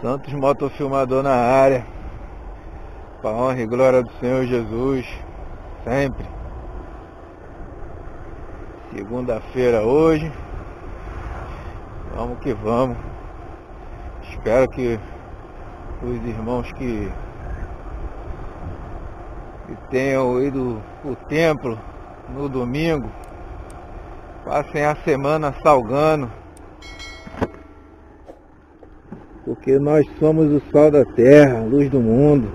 Santos Motofilmador na área, para honra e glória do Senhor Jesus, sempre. Segunda-feira hoje, vamos que vamos. Espero que os irmãos que tenham ido ao templo no domingo passem a semana salgando, porque nós somos o sal da terra, a luz do mundo.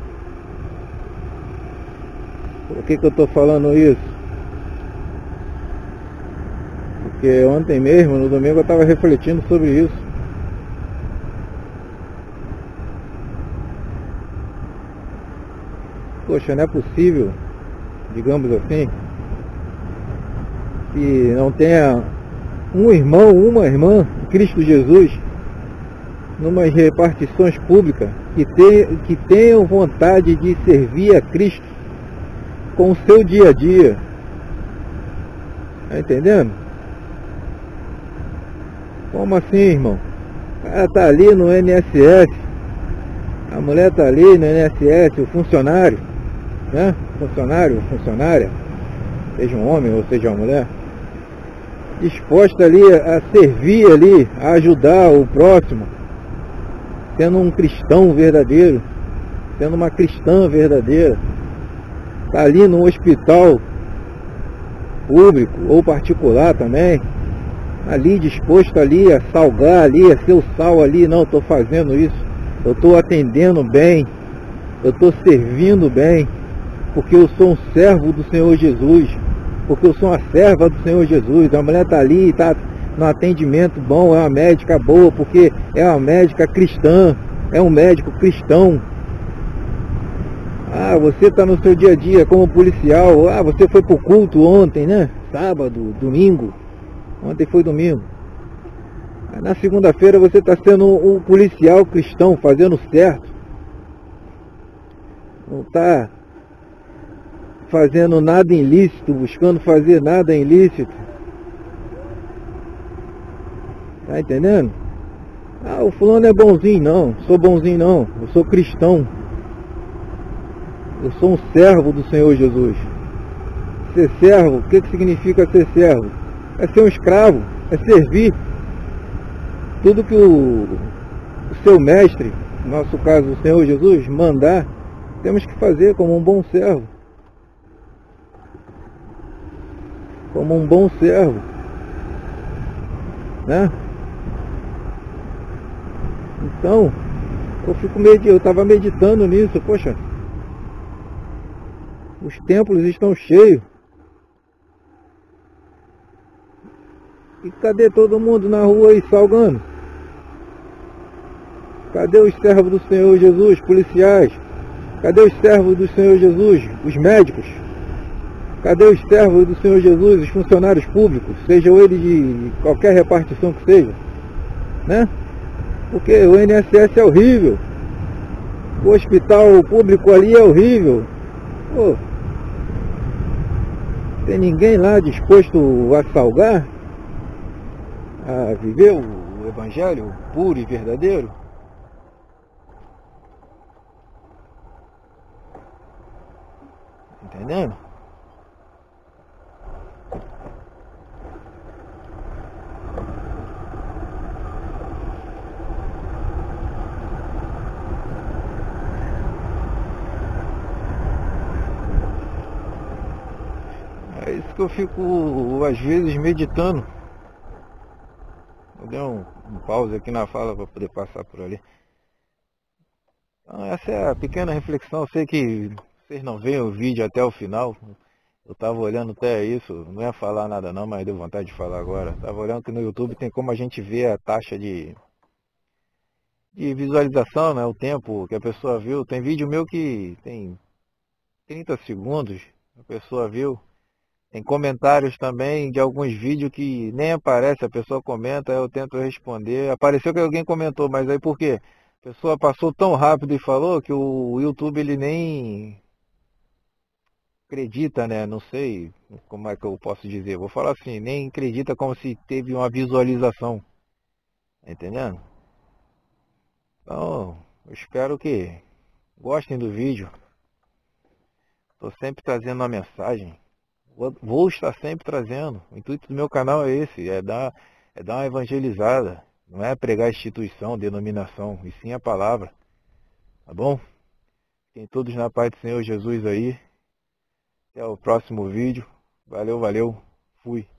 Por que eu estou falando isso? Porque ontem mesmo, no domingo, eu estava refletindo sobre isso. Poxa, não é possível, digamos assim, que não tenha um irmão, uma irmã, Cristo Jesus, numas repartições públicas, que tenham vontade de servir a Cristo com o seu dia a dia. Tá entendendo? Como assim, irmão? O cara tá ali no INSS, a mulher tá ali no INSS, o funcionário, né? Funcionário, funcionária, seja um homem ou seja uma mulher, disposta ali a servir ali, a ajudar o próximo, sendo um cristão verdadeiro, sendo uma cristã verdadeira. Está ali no hospital público ou particular também, ali disposto ali a salgar ali, a ser o sal ali. Não, estou fazendo isso, eu estou atendendo bem, eu estou servindo bem, porque eu sou um servo do Senhor Jesus, porque eu sou uma serva do Senhor Jesus. A mulher está ali, está no atendimento bom, é uma médica boa, porque é uma médica cristã, é um médico cristão. Ah, você está no seu dia a dia como policial. Ah, você foi para o culto ontem, né? Sábado, domingo. Ontem foi domingo. Aí na segunda-feira você está sendo um policial cristão, fazendo certo. Não está fazendo nada ilícito, buscando fazer nada ilícito. Tá entendendo? Ah, o fulano é bonzinho. Não, sou bonzinho não. Eu sou cristão. Eu sou um servo do Senhor Jesus. Ser servo, o que significa ser servo? É ser um escravo, é servir. Tudo que o seu mestre, no nosso caso o Senhor Jesus, mandar, temos que fazer como um bom servo. Como um bom servo, né? Então, eu estava meditando nisso. Poxa, os templos estão cheios. E cadê todo mundo na rua aí salgando? Cadê os servos do Senhor Jesus, policiais? Cadê os servos do Senhor Jesus, os médicos? Cadê os servos do Senhor Jesus, os funcionários públicos, sejam eles de qualquer repartição que seja, né? Porque o INSS é horrível, o hospital público ali é horrível. Pô, tem ninguém lá disposto a salgar, a viver o evangelho puro e verdadeiro? Entendendo? É isso que eu fico às vezes meditando. Eu dei um pause aqui na fala para poder passar por ali. Então, essa é a pequena reflexão. Eu sei que vocês não veem o vídeo até o final. Eu estava olhando até isso, não ia falar nada não, mas deu vontade de falar agora. Estava olhando que no YouTube tem como a gente ver a taxa de visualização, né? O tempo que a pessoa viu. Tem vídeo meu que tem 30 segundos, a pessoa viu. Tem comentários também de alguns vídeos que nem aparece, a pessoa comenta, eu tento responder. Apareceu que alguém comentou, mas aí por quê? A pessoa passou tão rápido e falou que o YouTube ele nem acredita, né? Não sei como é que eu posso dizer. Vou falar assim, nem acredita como se teve uma visualização. Tá entendendo? Então, eu espero que gostem do vídeo. Estou sempre trazendo uma mensagem. Vou estar sempre trazendo. O intuito do meu canal é esse, é dar uma evangelizada. Não é pregar instituição, denominação, e sim a palavra. Tá bom? Fiquem todos na paz do Senhor Jesus aí. Até o próximo vídeo. Valeu, valeu. Fui.